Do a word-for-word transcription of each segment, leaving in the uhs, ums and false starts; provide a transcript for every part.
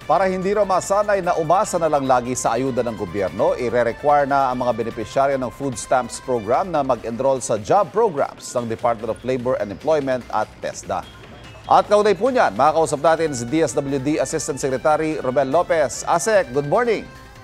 Para hindi raw masanay na umasa na lang lagi sa ayuda ng gobyerno, ire-require na ang mga beneficiaryo ng food stamps program na mag-enroll sa job programs ng Department of Labor and Employment at TESDA. At kaunay po niyan, makakausap natin si D S W D Assistant Secretary Romel Lopez. Asek, good morning.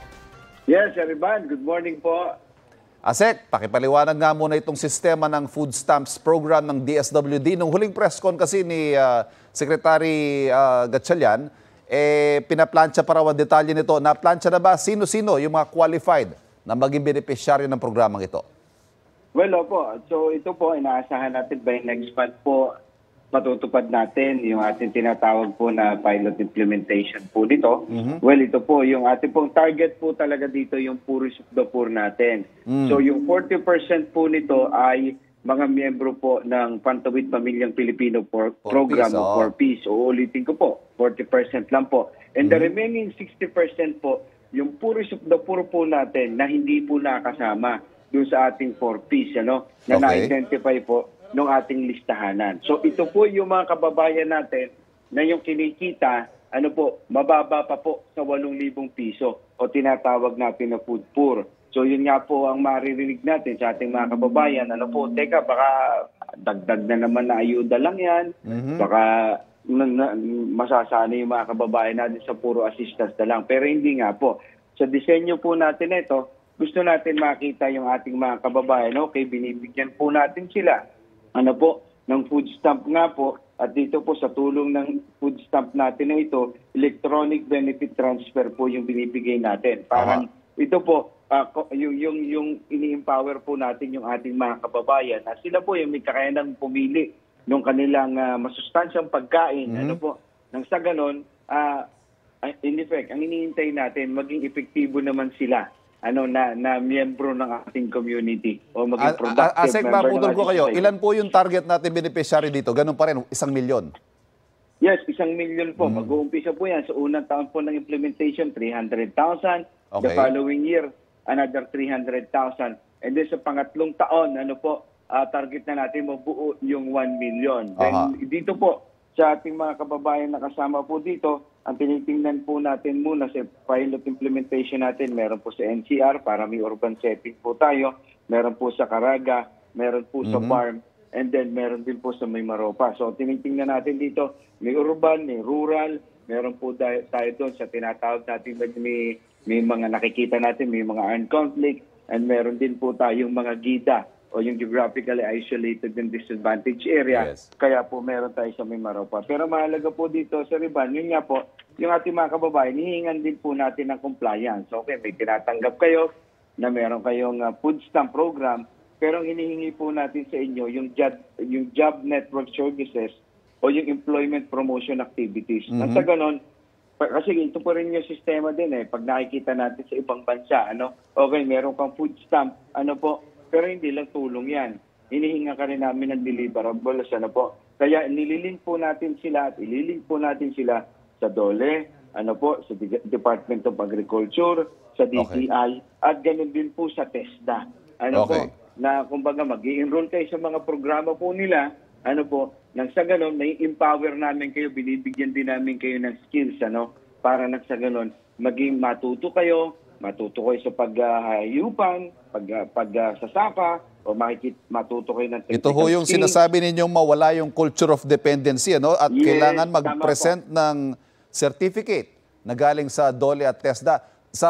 Yes, Eriban, good morning po. Asek, pakipaliwanag nga muna itong sistema ng food stamps program ng D S W D. Nung huling press con kasi ni uh, Secretary uh, Gatchalian, eh, pinaplansya para ang detalye nito. Naplansya na ba sino-sino yung mga qualified na maging beneficiaryo ng programang ito? Well, opo. So ito po, inaasahan natin by next month po, matutupad natin yung ating tinatawag po na pilot implementation po dito. Mm-hmm. Well, ito po, yung ating pong target po talaga dito, yung poorest of the poor natin. Mm. So yung forty percent po nito ay mga miyembro po ng Pantawid Pamilyang Pilipino for Program o four Ps. O ulitin ko po, forty percent lang po. And mm-hmm. the remaining sixty percent po, yung poorest of the poor po natin na hindi po nakasama doon sa ating four Ps, ano, na okay. na-identify po ng ating listahanan. So ito po yung mga kababayan natin na yung kinikita, ano po, mababa pa po sa walong libong piso o tinatawag natin na food poor. So yun nga po ang maririnig natin sa ating mga kababayan. Ano po, teka, baka dagdag na naman na ayuda lang yan. Mm-hmm. Baka na, na, masasana yung mga kababayan natin sa puro assistance na lang. Pero hindi nga po. Sa disenyo po natin ito, gusto natin makita yung ating mga kababayan. Okay, binibigyan po natin sila. Ano po, ng food stamp nga po. At dito po sa tulong ng food stamp natin na ito, electronic benefit transfer po yung binibigay natin. Parang uh-huh. ito po, Uh, yung, yung, yung ini-empower po natin yung ating mga kababayan na sila po yung may kakayanang pumili ng kanilang uh, masustansyang pagkain. Mm-hmm. Ano po, nang sa ganon, uh, in effect, ang iniintay natin, maging epektibo naman sila ano na na miyembro ng ating community o maging productive A Asek, member maputol ko kayo. society. Ilan po yung target natin beneficiary dito? Ganun pa rin, isang milyon? Yes, isang milyon po. Mm-hmm. Mag-uumpisa po yan. Sa unang taon po ng implementation, three hundred thousand. Okay. The following year, another three hundred thousand. And then sa pangatlong taon, ano po, uh, target na natin mabuo yung one million. Then uh-huh. dito po, sa ating mga kababayan na kasama po dito, ang tinitingnan po natin muna sa pilot implementation natin, meron po sa N C R para may urban setting po tayo, meron po sa Caraga, meron po mm-hmm. sa farm, and then meron din po sa Maymaropa. So tinitingnan natin dito, may urban, may rural, meron po tayo, tayo doon sa tinatawag natin may May mga nakikita natin, may mga armed conflict, and meron din po tayong mga gida o yung geographically isolated and disadvantaged area. Yes. Kaya po meron tayo sa Maymaropa. Pero mahalaga po dito sa Riban, yun nga po, yung ating mga kababayan, hihingan din po natin ng compliance. Okay, may tinatanggap kayo na meron kayong uh, food stamp program, pero hinihingi po natin sa inyo yung job, yung job network services o yung employment promotion activities. Mm-hmm. At sa ganon, kasi ito po rin yung sistema din eh. Pag nakikita natin sa ibang bansa, ano, okay, meron kang food stamp, ano po, pero hindi lang tulong yan. Hinihinga ka rin namin ng deliverables, ano po. Kaya nililink po natin sila at ililink po natin sila sa DOLE, ano po, sa Department of Agriculture, sa D T I, okay. at ganun din po sa TESDA. Ano okay. po, na kumbaga mag-i-enroll kayo sa mga programa po nila, ano po, nang sa ganon, na-empower namin kayo, binibigyan din namin kayo ng skills, ano, para nang sa ganon, maging matuto kayo, matuto kayo sa paghahayupan, pag, pag uh, sasaka, o makikita, matuto kayo ng technical Ito ho yung skills. Sinasabi ninyong mawala yung culture of dependency, ano, at yes, kailangan mag-present ng certificate na galing sa DOLE at TESDA. Sa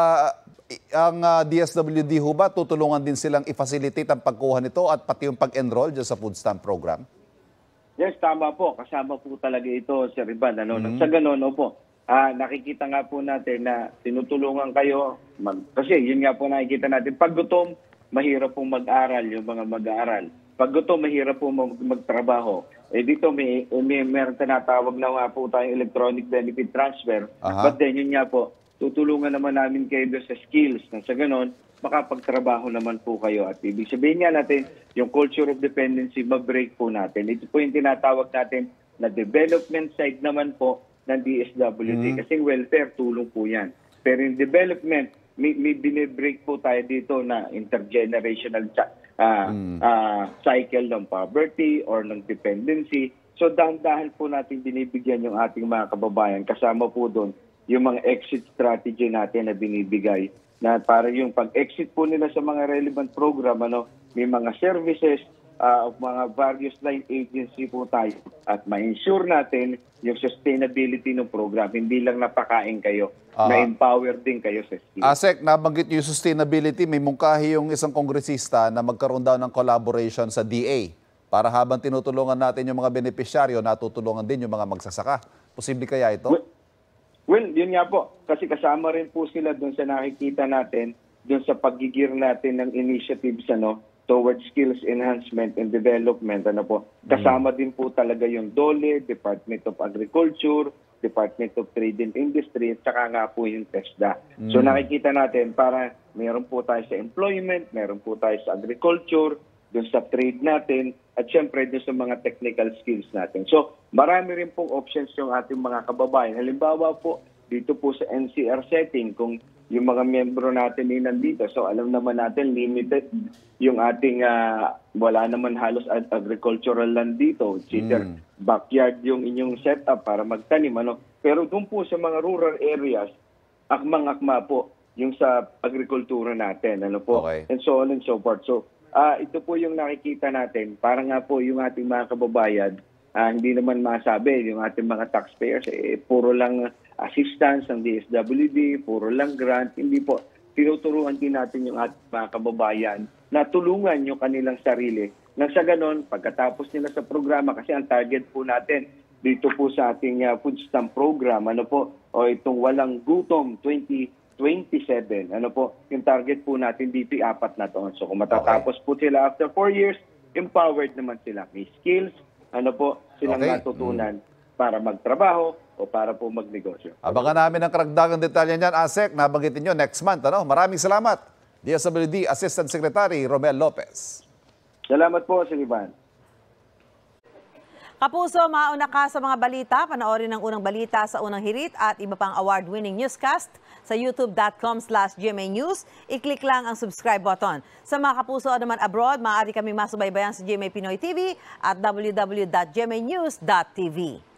ang uh, D S W D ho ba, tutulungan din silang i-facilitate ang pagkuha nito at pati yung pag-enroll dyan sa food stamp program? Yes, tama po. Kasama po talaga ito, Sir Ivan. Ano? Mm-hmm. Sa gano'n, opo, ah, nakikita nga po natin na tinutulungan kayo. Mag, kasi yun nga po nakikita natin. Pag gutom, mahirap pong mag-aral yung mga mag-aaral. Pag gutom, mahirap po mag magtrabaho. Eh dito may, may meron tinatawag na nga po tayong electronic benefit transfer. Uh-huh. But then yun nga po, tutulungan naman namin kayo sa skills. Na sa gano'n, makapagtrabaho naman po kayo. At ibig sabihin nga natin, yung culture of dependency, ma-break po natin. Ito po yung tinatawag natin na development side naman po ng D S W D. Mm-hmm. Kasi welfare, tulong po yan. Pero yung development, may, may binibreak po tayo dito na intergenerational uh, mm. uh, cycle ng poverty or ng dependency. So dahan-dahan po natin binibigyan yung ating mga kababayan. Kasama po doon yung mga exit strategy natin na binibigay. Na para yung pag-exit po nila sa mga relevant program, ano, may mga services, uh, of mga various line agency po tayo at ma-ensure natin yung sustainability ng program. Hindi lang napakain kayo, Aha. na-empower din kayo sa skills. Asek, nabanggit yung sustainability, may mungkahi yung isang kongresista na magkaroon daw ng collaboration sa D A para habang tinutulungan natin yung mga benepisyaryo, natutulungan din yung mga magsasaka. Posible kaya ito? Well, well, yun nga po. Kasi kasama rin po sila doon sa nakikita natin, doon sa pagigir natin ng initiatives ano, towards skills enhancement and development. Ano po. Kasama mm. din po talaga yung DOLE, Department of Agriculture, Department of Trade and Industry, at saka nga po yung TESDA. Mm. So nakikita natin para meron po tayo sa employment, meron po tayo sa agriculture, doon sa trade natin, at syempre doon sa mga technical skills natin. So marami rin pong options yung ating mga kababayan. Halimbawa po, dito po sa N C R setting, kung yung mga miyembro natin ay nandito, so alam naman natin limited yung ating, uh, wala naman halos agricultural land dito. It's either mm. backyard yung inyong setup para magtanim. Ano? Pero doon po sa mga rural areas, akmang-akma po yung sa agrikultura natin. Ano po? Okay. And so on and so forth. So uh, ito po yung nakikita natin. Para nga po yung ating mga kababayan, uh, hindi naman masabi yung ating mga taxpayers, eh, puro lang assistance ng D S W D, puro lang grant. Hindi po. Tinuturuan din natin yung ating mga kababayan na tulungan yung kanilang sarili. Nang sa ganon, pagkatapos nila sa programa, kasi ang target po natin dito po sa ating uh, food stamp program, ano po, o itong walang gutom twenty twenty-seven, ano po, yung target po natin dito ay apat na taon. So kung matatapos okay. po sila after four years, empowered naman sila. May skills, ano po, silang okay. natutunan mm. para magtrabaho o para po magnegosyo. Abangan namin ang karagdagang detalye niyan, Asek. Nabanggitin nyo next month. Ano? Maraming salamat. D S W D Assistant Secretary Romel Lopez. Salamat po, Sir Ivan. Kapuso, mauna ka sa mga balita. Panoorin ang unang balita sa unang hirit at iba pang award-winning newscast sa youtube dot com slash G M A News. I-click lang ang subscribe button. Sa mga kapuso naman abroad, maaari kaming masubaybayan sa G M A Pinoy T V at w w w dot g m a news dot t v.